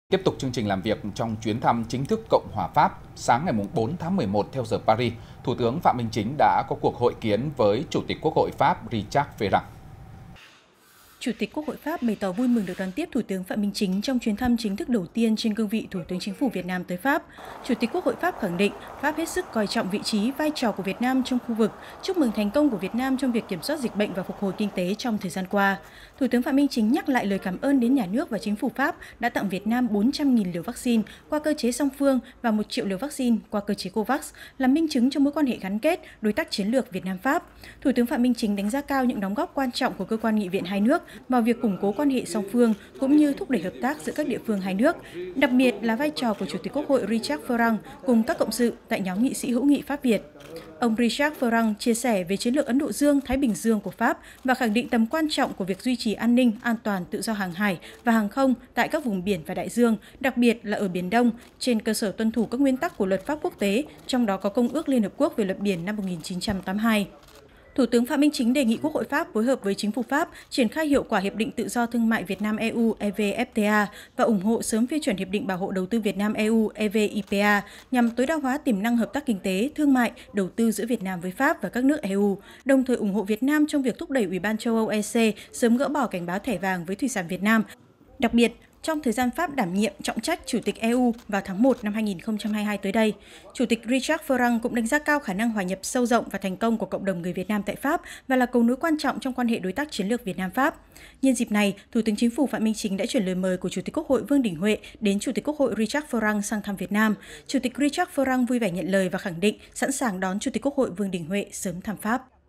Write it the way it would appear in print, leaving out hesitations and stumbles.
Tiếp tục chương trình làm việc trong chuyến thăm chính thức Cộng hòa Pháp, sáng ngày 4 tháng 11 theo giờ Paris, Thủ tướng Phạm Minh Chính đã có cuộc hội kiến với Chủ tịch Quốc hội Pháp Richard Ferrand. Chủ tịch Quốc hội Pháp bày tỏ vui mừng được đón tiếp Thủ tướng Phạm Minh Chính trong chuyến thăm chính thức đầu tiên trên cương vị Thủ tướng Chính phủ Việt Nam tới Pháp. Chủ tịch Quốc hội Pháp khẳng định Pháp hết sức coi trọng vị trí, vai trò của Việt Nam trong khu vực, chúc mừng thành công của Việt Nam trong việc kiểm soát dịch bệnh và phục hồi kinh tế trong thời gian qua. Thủ tướng Phạm Minh Chính nhắc lại lời cảm ơn đến nhà nước và chính phủ Pháp đã tặng Việt Nam 400.000 liều vaccine qua cơ chế song phương và 1 triệu liều vaccine qua cơ chế COVAX, là minh chứng cho mối quan hệ gắn kết, đối tác chiến lược Việt Nam-Pháp. Thủ tướng Phạm Minh Chính đánh giá cao những đóng góp quan trọng của cơ quan nghị viện hai nước vào việc củng cố quan hệ song phương cũng như thúc đẩy hợp tác giữa các địa phương hai nước, đặc biệt là vai trò của Chủ tịch Quốc hội Richard Ferrand cùng các cộng sự tại nhóm nghị sĩ hữu nghị Pháp-Việt. Ông Richard Ferrand chia sẻ về chiến lược Ấn Độ Dương-Thái Bình Dương của Pháp và khẳng định tầm quan trọng của việc duy trì an ninh, an toàn, tự do hàng hải và hàng không tại các vùng biển và đại dương, đặc biệt là ở Biển Đông, trên cơ sở tuân thủ các nguyên tắc của luật pháp quốc tế, trong đó có Công ước Liên Hợp Quốc về luật biển năm 1982. Thủ tướng Phạm Minh Chính đề nghị Quốc hội Pháp phối hợp với chính phủ Pháp triển khai hiệu quả Hiệp định Tự do Thương mại Việt Nam-EU EVFTA và ủng hộ sớm phê chuẩn Hiệp định Bảo hộ Đầu tư Việt Nam-EU EVIPA nhằm tối đa hóa tiềm năng hợp tác kinh tế, thương mại, đầu tư giữa Việt Nam với Pháp và các nước EU, đồng thời ủng hộ Việt Nam trong việc thúc đẩy Ủy ban châu Âu EC sớm gỡ bỏ cảnh báo thẻ vàng với thủy sản Việt Nam. Đặc biệt, trong thời gian Pháp đảm nhiệm trọng trách Chủ tịch EU vào tháng 1 năm 2022 tới đây, Chủ tịch Richard Ferrand cũng đánh giá cao khả năng hòa nhập sâu rộng và thành công của cộng đồng người Việt Nam tại Pháp và là cầu nối quan trọng trong quan hệ đối tác chiến lược Việt Nam-Pháp. Nhân dịp này, Thủ tướng Chính phủ Phạm Minh Chính đã chuyển lời mời của Chủ tịch Quốc hội Vương Đình Huệ đến Chủ tịch Quốc hội Richard Ferrand sang thăm Việt Nam. Chủ tịch Richard Ferrand vui vẻ nhận lời và khẳng định sẵn sàng đón Chủ tịch Quốc hội Vương Đình Huệ sớm thăm Pháp.